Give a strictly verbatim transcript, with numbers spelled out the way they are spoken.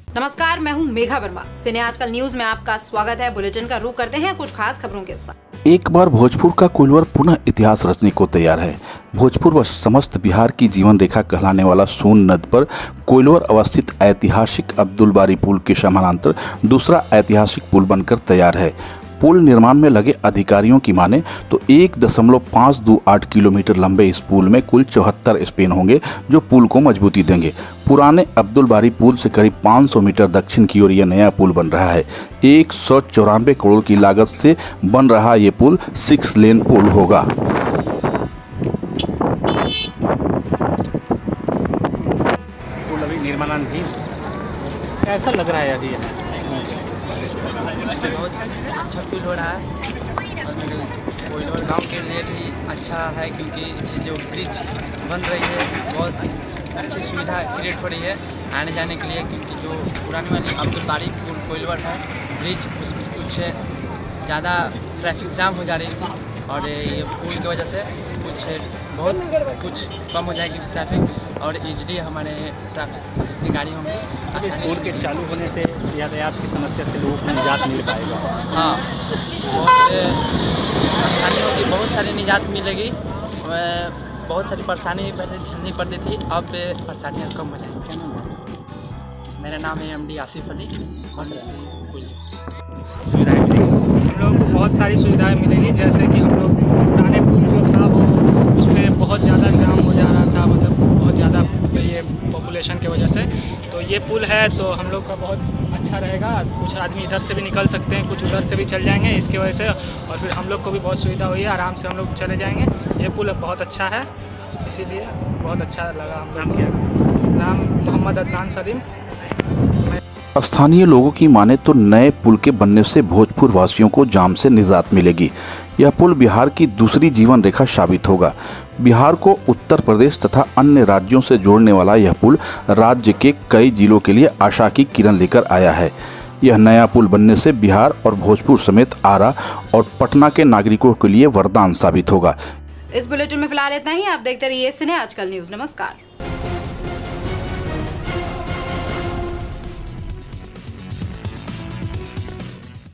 नमस्कार, मैं हूं मेघा वर्मा। सिने आजकल न्यूज में आपका स्वागत है। बुलेटिन का रुख करते हैं कुछ खास खबरों के साथ। एक बार भोजपुर का कोइलवर पुनः इतिहास रचने को तैयार है। भोजपुर व समस्त बिहार की जीवन रेखा कहलाने वाला सोन नद पर कोइलवर अवस्थित ऐतिहासिक अब्दुल बारी पुल के समानांतर दूसरा ऐतिहासिक पुल बनकर तैयार है। पुल निर्माण में लगे अधिकारियों की माने तो एक दशमलव पाँच दो आठ किलोमीटर लंबे इस पुल में कुल चौहत्तर स्पेन होंगे जो पुल को मजबूती देंगे। पुराने अब्दुल बारी पुल से करीब पाँच सौ मीटर दक्षिण की ओर यह नया पुल बन रहा है। एक सौ चौरानवे करोड़ की लागत से बन रहा ये पुल सिक्स लेन पुल होगा। पुल अभी निर्माणाधीन कैसा लग रहा है अभी? बहुत अच्छा फील हो रहा है। कोइलवर गांव के लिए भी अच्छा है क्योंकि जो ब्रिज बन रही है बहुत अच्छी सुविधा क्रिएट हो रही है आने जाने के लिए, क्योंकि जो पुरानी वाली अब्दुल बारी पुल कोइलवर है ब्रिज उसमें कुछ ज़्यादा ट्रैफिक जाम हो जा रही थी और ये पुल की वजह से कुछ बहुत कुछ कम हो जाएगी ट्रैफिक और इजली हमारे ट्रैफिक जितनी गाड़ी होंगी। इस पुल के चालू होने से यातायात की समस्या से लोगों को निजात मिल पाएगा। हाँ, बहुत परेशानी होगी, बहुत सारी निजात मिलेगी। बहुत सारी परेशानी पहले झेलनी पड़ती थी, अब परेशानियाँ कम हो जाएंगी। मेरा नाम है एम डी आसिफ अली। सुविधाएँ मिलेंगी, हम लोग को बहुत सारी सुविधाएं मिलेंगी, जैसे कि हम लोग पुराने पुल जो था वो उसमें बहुत ज़्यादा जाम हो जा रहा था, मतलब बहुत ज़्यादा ये पॉपुलेशन की वजह से। तो ये पुल है तो हम लोग का बहुत अच्छा रहेगा। कुछ आदमी इधर से भी निकल सकते हैं, कुछ उधर से भी चल जाएंगे इसकी वजह से, और फिर हम लोग को भी बहुत सुविधा हुई है, आराम से हम लोग चले जाएंगे। ये पुल बहुत अच्छा है, इसीलिए बहुत अच्छा लगा। हम नाम क्या? नाम मोहम्मद अदनान सलीम। स्थानीय लोगों की माने तो नए पुल के बनने से भोजपुर वासियों को जाम से निजात मिलेगी। यह पुल बिहार की दूसरी जीवन रेखा साबित होगा। बिहार को उत्तर प्रदेश तथा अन्य राज्यों से जोड़ने वाला यह पुल राज्य के कई जिलों के लिए आशा की किरण लेकर आया है। यह नया पुल बनने से बिहार और भोजपुर समेत आरा और पटना के नागरिकों के लिए वरदान साबित होगा। इस बुलेटिन में फिलहाल इतना ही। आप देखते रहिए सिने आजकल न्यूज। नमस्कार।